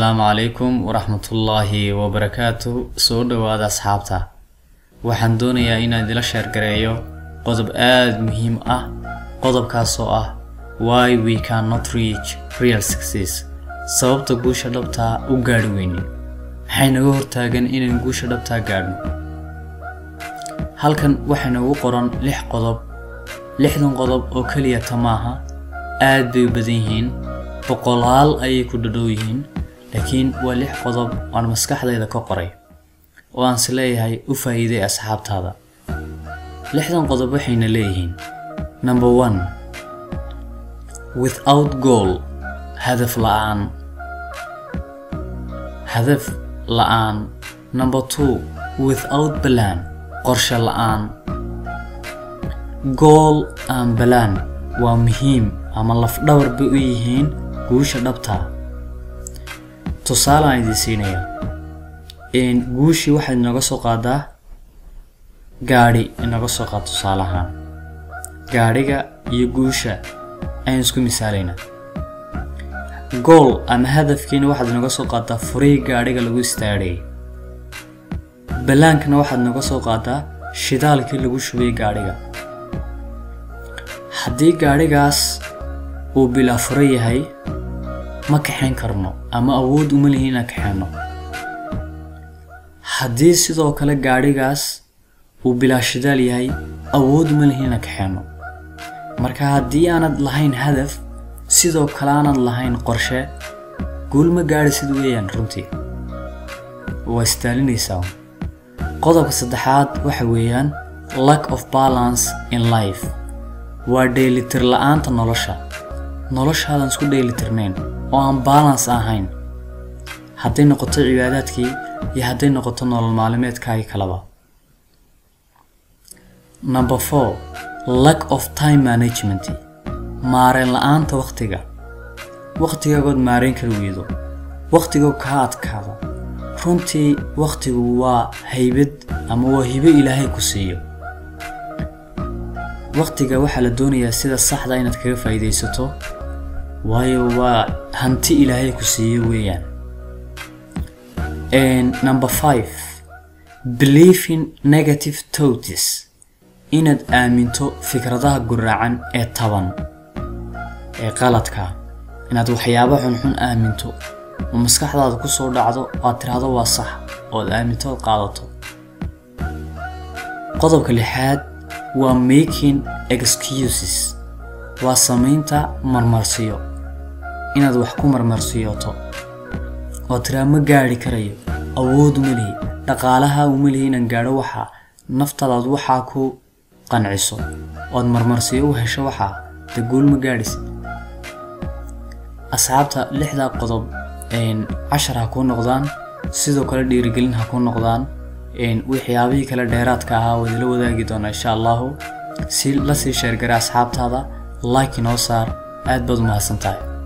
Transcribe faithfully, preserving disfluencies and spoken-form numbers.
السلام عليكم ورحمة الله وبركاته. soo dhawaada asxaabta. waxaan doonayaa inaan idila share gareeyo qodob aad muhiim ah, qodobkaas oo ah why we cannot reach real success. sababta guusha dhabta u gaari weyni maxay naga hortaagan inaan guusha dhabta gaarno. halkan waxa nagu qoran lix qodob. lixdan qodob oo kaliya tamaaha, aad bay u badan yihiin, boqolaal ayay ku dhadhow yihiin, laakiin waa lix qodob oo maskaxdayda ka qoray oo aan si leeyahay u faa'iiday asxaabtaada. lixdan qodob waxayna leeyihiin: number one, without goal, hadaf la'aan. hadaf la'aan. number two, without plan, qorshe la'aan. goal and plan waa muhiim ama laf dhawr bay u yihiin guusha dhabta. tusaale aan idin siinayaa in guushi waxay naga soo qaadaa gaari inaga soo qaad tusaale ahaan. gaariga iyo guusha ayaan isku misaalayna. goal ama hadafkiina waxaad naga soo qaadaa furii gaariga lagu istaagay. balaankana waxaad naga soo qaadaa shidaalkii lagu shubay gaariga. haddii gaarigaas uu bilaa furo yahay ma kaxayn karno ama awood uma lihiin inaan kaxayno. haddii sidoo kale gaarigaas uu bilaa shidaal yahay awood uma lihiin inaan kaxayno. marka haddii aanad lahayn hadaf, sidoo kale aanad lahayn qorshe, guul ma gaadhisid weeyaan. runtii waa istaalinaysaa. qodobka saddexaad waxa weeyaan lack of balance in life. waa dheelitir la'aanta nolosha. noloshaadan isku dheelitirnayn oo aan balance ahayn, hadday noqoto cibaadaadkii iyo hadday noqoto nolol maalmeedkaaga kalaba. number four, lack of time management. maarayn la'aanta waqtiga. waqtigaagood maarayn kari weydo, waqtigoo kaa adkaada. runtii waqtigu waa haybad ama waa hibo ilaahay ku siiyo. waqtiga waxaa la doonayaa sida saxda inaad kaga faa'iidaysato, waayo waa hanti ilaahay ku siiyo weeyaan. and number five, believing negative thoughts. inaad aaminto fikradaha guraacan ee taban ee qaladka. inaad waxyaabo xunxun aaminto oo maskaxdaada ku soo dhacdo aad tiraahdo waa sax oo aad aaminto oo qaadato. qodobka lixaad waa making excuses. waa samaynta marmarsiyo. inaad wax ku marmarsiyoto oo tiraa ma gaari karayo, awood uma lihi, dhaqaalaha uma lihi inaan gaadho waxa, naftadaad waxaa ku qanciso ood marmarsiyo u hesho waxa, dee guul ma gaadhisid. asxaabta lixdaa qodob cashar ha kuu noqdaan, sidoo kale dhiirigelin ha kuu noqdaan. waxyaabihii kale dheeraadka ahaa waa idila wadaagi doonaa insha allahu. si la sii sheergara asxaabtaada, like inoo saar. aad baad u mahadsantahay.